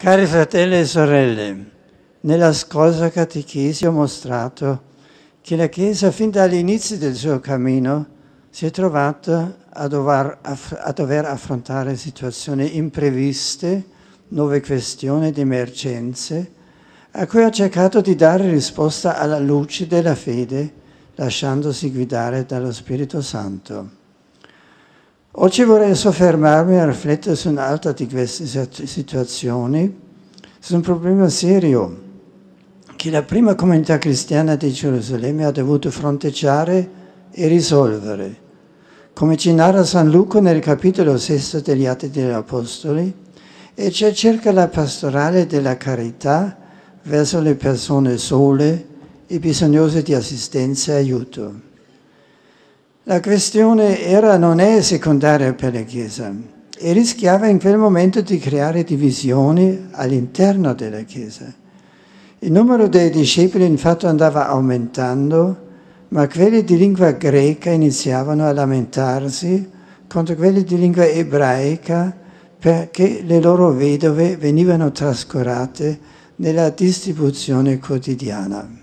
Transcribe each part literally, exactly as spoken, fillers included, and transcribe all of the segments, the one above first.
Cari fratelli e sorelle, nella scorsa catechesi ho mostrato che la Chiesa fin dall'inizio del suo cammino si è trovata a dover, a dover affrontare situazioni impreviste, nuove questioni ed emergenze, a cui ha cercato di dare risposta alla luce della fede, lasciandosi guidare dallo Spirito Santo. Oggi vorrei soffermarmi a riflettere su un'altra di queste situazioni, su un problema serio che la prima comunità cristiana di Gerusalemme ha dovuto fronteggiare e risolvere. Come ci narra San Luca nel capitolo sesto degli Atti degli Apostoli, e c'è circa la pastorale della carità verso le persone sole e bisognose di assistenza e aiuto. La questione era non è secondaria per la Chiesa e rischiava in quel momento di creare divisioni all'interno della Chiesa. Il numero dei discepoli infatti andava aumentando, ma quelli di lingua greca iniziavano a lamentarsi contro quelli di lingua ebraica perché le loro vedove venivano trascurate nella distribuzione quotidiana.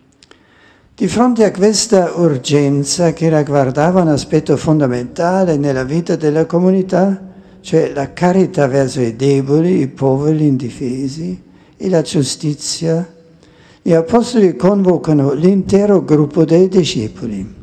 Di fronte a questa urgenza che riguardava un aspetto fondamentale nella vita della comunità, cioè la carità verso i deboli, i poveri, gli indifesi e la giustizia, gli apostoli convocano l'intero gruppo dei discepoli.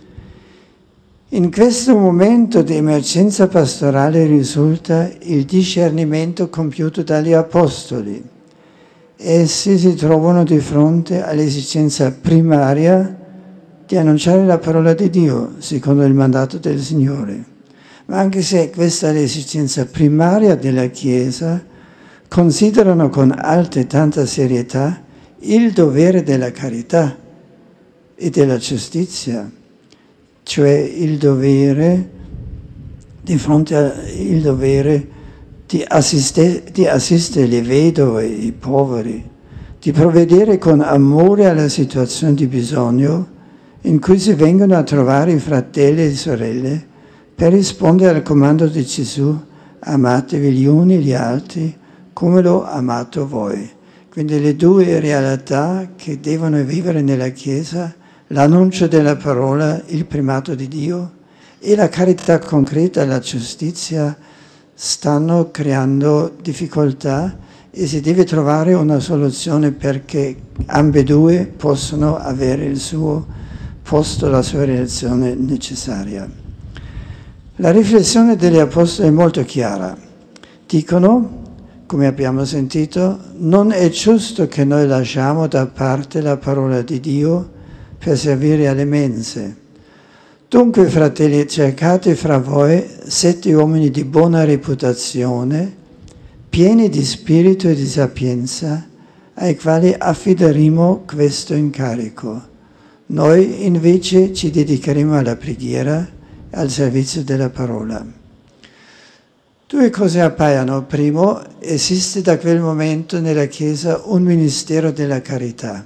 In questo momento di emergenza pastorale risulta il discernimento compiuto dagli apostoli. Essi si trovano di fronte all'esigenza primaria di annunciare la parola di Dio, secondo il mandato del Signore. Ma anche se questa è l'esigenza primaria della Chiesa, considerano con altrettanta serietà il dovere della carità e della giustizia, cioè il dovere di fronte al dovere Di, assiste, di assistere le vedove, i poveri, di provvedere con amore alla situazione di bisogno in cui si vengono a trovare i fratelli e le sorelle per rispondere al comando di Gesù: amatevi gli uni gli altri come l'ho amato voi. Quindi le due realtà che devono vivere nella Chiesa, l'annuncio della parola, il primato di Dio, e la carità concreta, la giustizia, stanno creando difficoltà e si deve trovare una soluzione perché ambedue possano avere il suo posto, la sua reazione necessaria. La riflessione degli Apostoli è molto chiara. Dicono, come abbiamo sentito, non è giusto che noi lasciamo da parte la parola di Dio per servire alle mense. Dunque, fratelli, cercate fra voi sette uomini di buona reputazione, pieni di spirito e di sapienza, ai quali affideremo questo incarico. Noi invece ci dedicheremo alla preghiera e al servizio della parola. Due cose appaiono. Primo, esiste da quel momento nella Chiesa un ministero della carità.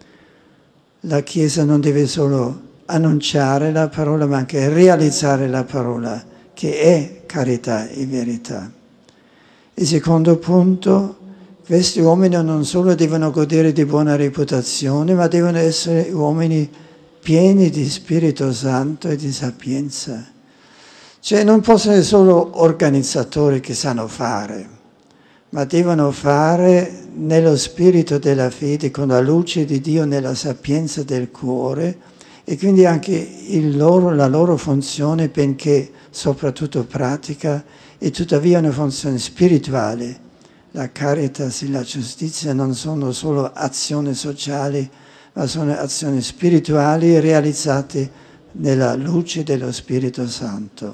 La Chiesa non deve solo annunciare la parola, ma anche realizzare la parola, che è carità e verità. Il secondo punto, questi uomini non solo devono godere di buona reputazione, ma devono essere uomini pieni di Spirito Santo e di sapienza. Cioè non possono essere solo organizzatori che sanno fare, ma devono fare nello spirito della fede, con la luce di Dio, nella sapienza del cuore, e quindi anche il loro, la loro funzione, benché soprattutto pratica, è tuttavia una funzione spirituale. La caritas e la giustizia non sono solo azioni sociali, ma sono azioni spirituali realizzate nella luce dello Spirito Santo.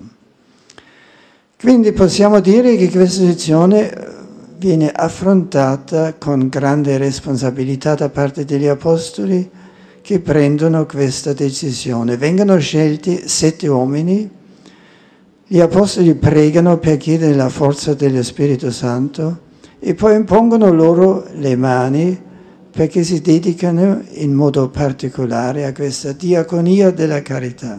Quindi possiamo dire che questa situazione viene affrontata con grande responsabilità da parte degli Apostoli, che prendono questa decisione. Vengono scelti sette uomini, gli Apostoli pregano per chiedere la forza dello Spirito Santo e poi impongono loro le mani perché si dedicano in modo particolare a questa diaconia della carità.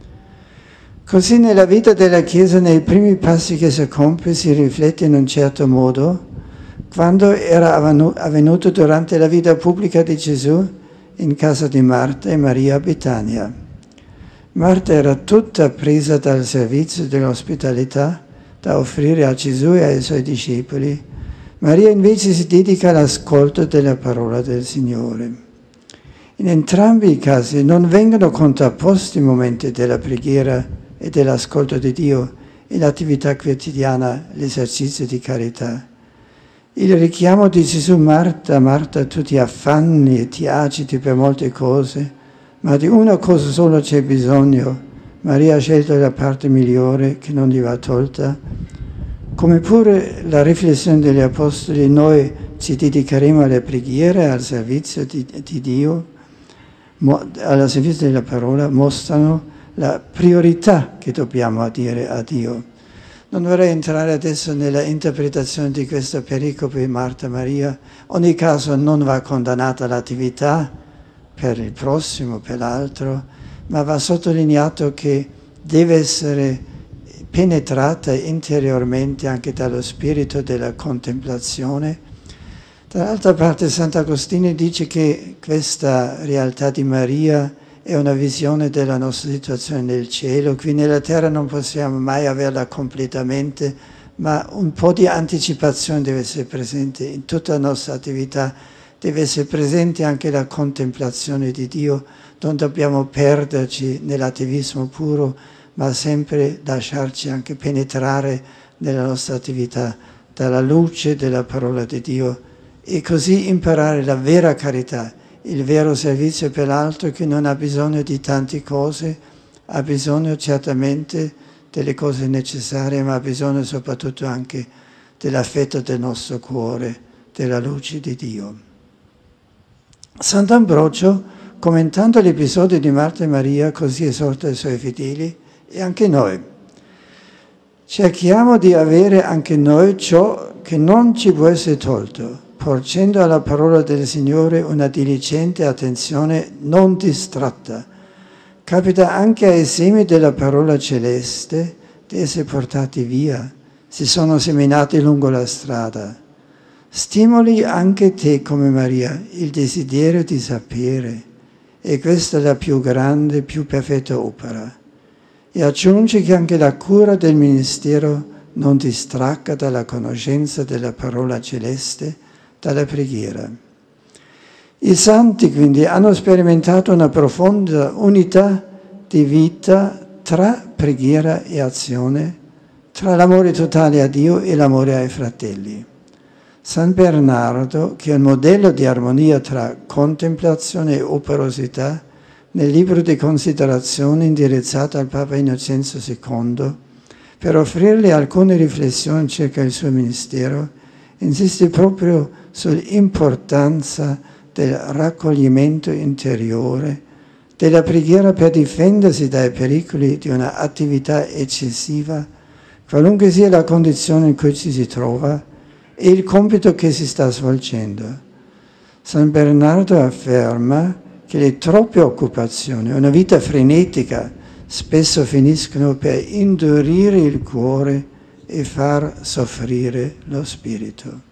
Così nella vita della Chiesa, nei primi passi che si compie, si riflette in un certo modo quando era avvenuto durante la vita pubblica di Gesù in casa di Marta e Maria a Betania. Marta era tutta presa dal servizio dell'ospitalità da offrire a Gesù e ai suoi discepoli. Maria invece si dedica all'ascolto della parola del Signore. In entrambi i casi non vengono contrapposti i momenti della preghiera e dell'ascolto di Dio e l'attività quotidiana, l'esercizio di carità. Il richiamo di Gesù: Marta, Marta, tu ti affanni e ti agiti per molte cose, ma di una cosa solo c'è bisogno. Maria ha scelto la parte migliore che non gli va tolta. Come pure la riflessione degli Apostoli, noi ci dedicheremo alle preghiere, al servizio di, di Dio, al servizio della parola, mostrano la priorità che dobbiamo dire a Dio. Non vorrei entrare adesso nella interpretazione di questa pericope di Marta e Maria. In ogni caso non va condannata l'attività per il prossimo, per l'altro, ma va sottolineato che deve essere penetrata interiormente anche dallo spirito della contemplazione. Dall'altra parte Sant'Agostino dice che questa realtà di Maria è una visione della nostra situazione nel cielo. Qui nella terra non possiamo mai averla completamente, ma un po' di anticipazione deve essere presente in tutta la nostra attività. Deve essere presente anche la contemplazione di Dio. Non dobbiamo perderci nell'attivismo puro, ma sempre lasciarci anche penetrare nella nostra attività dalla luce della parola di Dio e così imparare la vera carità, il vero servizio per l'altro, che non ha bisogno di tante cose, ha bisogno certamente delle cose necessarie, ma ha bisogno soprattutto anche dell'affetto del nostro cuore, della luce di Dio. Sant'Ambrogio, commentando l'episodio di Marta e Maria, così esorta i suoi fedeli e anche noi. Cerchiamo di avere anche noi ciò che non ci può essere tolto, porgendo alla parola del Signore una diligente attenzione non distratta. Capita anche ai semi della parola celeste di essere portati via, si sono seminati lungo la strada. Stimoli anche te come Maria il desiderio di sapere, e questa è la più grande, più perfetta opera. E aggiunge che anche la cura del ministero non distracca dalla conoscenza della parola celeste, dalla preghiera. I santi quindi hanno sperimentato una profonda unità di vita tra preghiera e azione, tra l'amore totale a Dio e l'amore ai fratelli. San Bernardo, che è un modello di armonia tra contemplazione e operosità, nel libro di considerazioni indirizzato al Papa Innocenzo secondo, per offrirgli alcune riflessioni circa il suo ministero, insiste proprio sull'importanza del raccoglimento interiore, della preghiera per difendersi dai pericoli di una attività eccessiva, qualunque sia la condizione in cui ci si trova e il compito che si sta svolgendo. San Bernardo afferma che le troppe occupazioni, una vita frenetica, spesso finiscono per indurire il cuore e far soffrire lo spirito.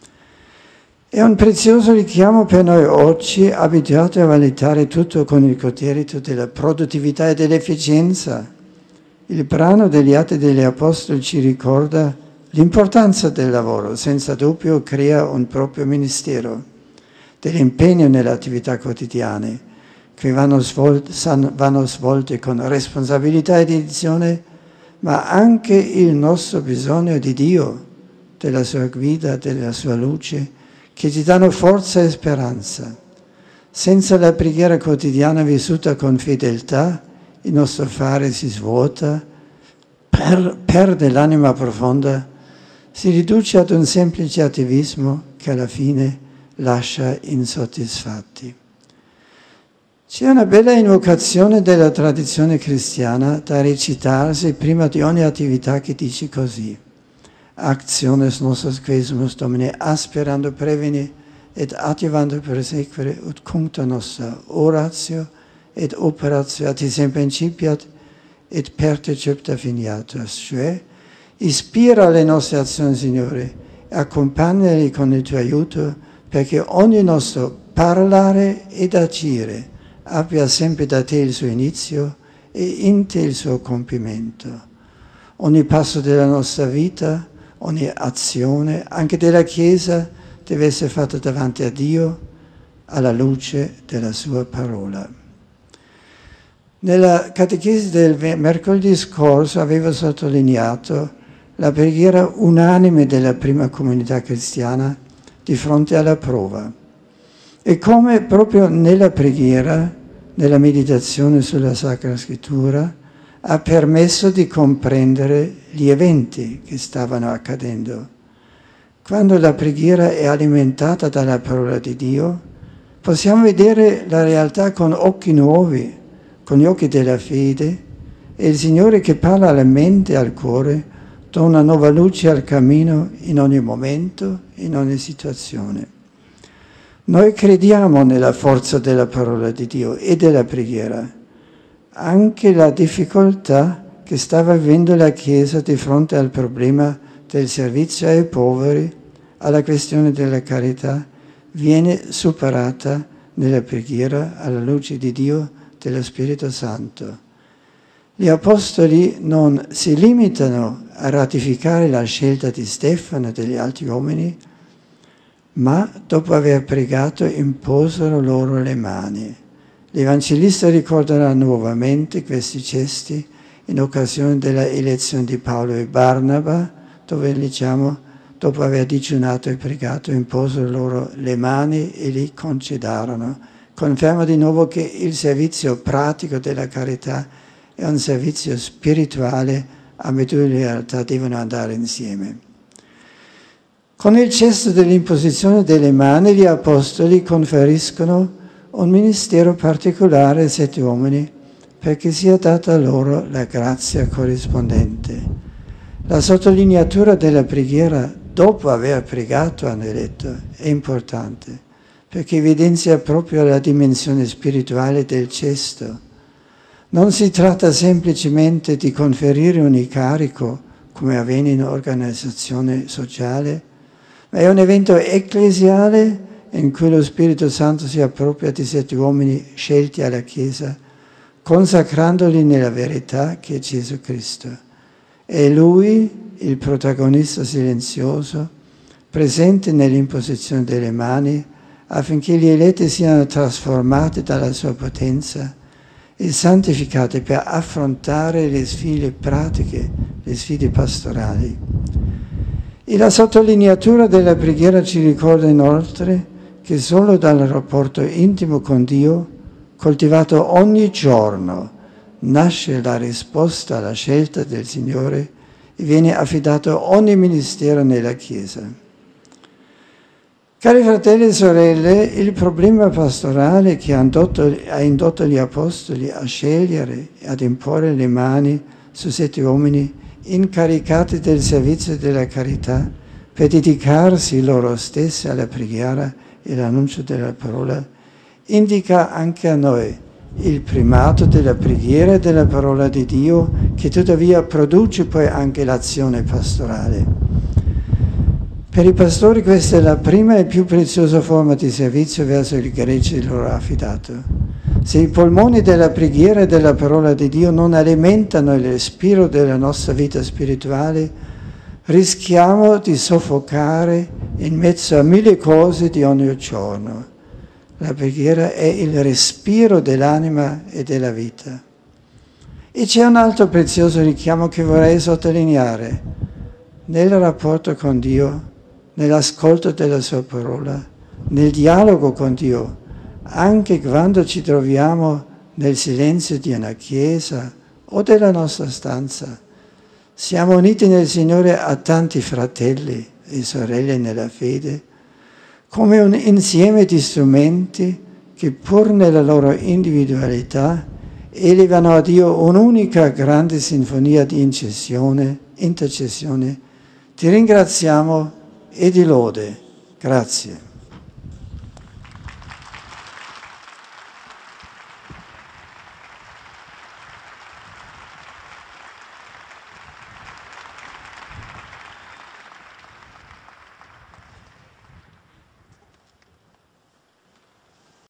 È un prezioso richiamo per noi oggi, abituati a valutare tutto con il criterio della produttività e dell'efficienza. Il brano degli Atti degli Apostoli ci ricorda l'importanza del lavoro, senza dubbio crea un proprio ministero, dell'impegno nelle attività quotidiane, che vanno svolte, vanno svolte con responsabilità e dedizione, ma anche il nostro bisogno di Dio, della sua guida, della sua luce, che ci danno forza e speranza. Senza la preghiera quotidiana vissuta con fedeltà, il nostro fare si svuota, per, perde l'anima profonda, si riduce ad un semplice attivismo che alla fine lascia insoddisfatti. C'è una bella invocazione della tradizione cristiana da recitarsi prima di ogni attività che dice così: Actiones nostras quesumus Domine aspirando preveni et adjuvando persequere ut cuncta nostra oratio et operatio a ti sempre incipiat et pertecepta finiatus. Cioè, ispira le nostre azioni, Signore, accompagnali con il tuo aiuto perché ogni nostro parlare ed agire abbia sempre da te il suo inizio e in te il suo compimento. Ogni passo della nostra vita, ogni azione, anche della Chiesa, deve essere fatta davanti a Dio alla luce della sua parola. Nella catechesi del mercoledì scorso avevo sottolineato la preghiera unanime della prima comunità cristiana di fronte alla prova e come proprio nella preghiera, nella meditazione sulla Sacra Scrittura, ha permesso di comprendere gli eventi che stavano accadendo. Quando la preghiera è alimentata dalla parola di Dio, possiamo vedere la realtà con occhi nuovi, con gli occhi della fede, e il Signore che parla alla mente e al cuore dona nuova luce al cammino in ogni momento, in ogni situazione. Noi crediamo nella forza della parola di Dio e della preghiera. Anche la difficoltà che stava vivendo la Chiesa di fronte al problema del servizio ai poveri, alla questione della carità, viene superata nella preghiera alla luce di Dio, dello Spirito Santo. Gli Apostoli non si limitano a ratificare la scelta di Stefano e degli altri uomini, ma dopo aver pregato imposero loro le mani. L'Evangelista ricorderà nuovamente questi gesti in occasione della elezione di Paolo e Barnaba, dove diciamo, dopo aver digiunato e pregato, imposero loro le mani e li concedarono. Conferma di nuovo che il servizio pratico della carità è un servizio spirituale, ambedue le realtà devono andare insieme. Con il gesto dell'imposizione delle mani, gli Apostoli conferiscono un ministero particolare ai sette uomini perché sia data loro la grazia corrispondente. La sottolineatura della preghiera dopo aver pregato, hanno detto, è importante perché evidenzia proprio la dimensione spirituale del gesto. Non si tratta semplicemente di conferire un incarico, come avviene in organizzazione sociale, ma è un evento ecclesiale in cui lo Spirito Santo si appropria di sette uomini scelti alla Chiesa, consacrandoli nella verità che è Gesù Cristo. È Lui il protagonista silenzioso, presente nell'imposizione delle mani, affinché gli eletti siano trasformati dalla sua potenza e santificati per affrontare le sfide pratiche, le sfide pastorali. E la sottolineatura della preghiera ci ricorda inoltre che solo dal rapporto intimo con Dio, coltivato ogni giorno, nasce la risposta alla scelta del Signore e viene affidato ogni ministero nella Chiesa. Cari fratelli e sorelle, il problema pastorale che ha indotto, ha indotto gli Apostoli a scegliere e ad imporre le mani su sette uomini incaricati del servizio della carità per dedicarsi loro stessi alla preghiera e l'annuncio della parola, indica anche a noi il primato della preghiera e della parola di Dio, che tuttavia produce poi anche l'azione pastorale. Per i pastori questa è la prima e più preziosa forma di servizio verso il gregge loro affidato. Se i polmoni della preghiera e della parola di Dio non alimentano il respiro della nostra vita spirituale, rischiamo di soffocare in mezzo a mille cose di ogni giorno. La preghiera è il respiro dell'anima e della vita. E c'è un altro prezioso richiamo che vorrei sottolineare. Nel rapporto con Dio, nell'ascolto della sua parola, nel dialogo con Dio, anche quando ci troviamo nel silenzio di una chiesa o della nostra stanza, siamo uniti nel Signore a tanti fratelli e sorelle nella fede, come un insieme di strumenti che pur nella loro individualità elevano a Dio un'unica grande sinfonia di intercessione, intercessione. Ti ringraziamo e di lode. Grazie.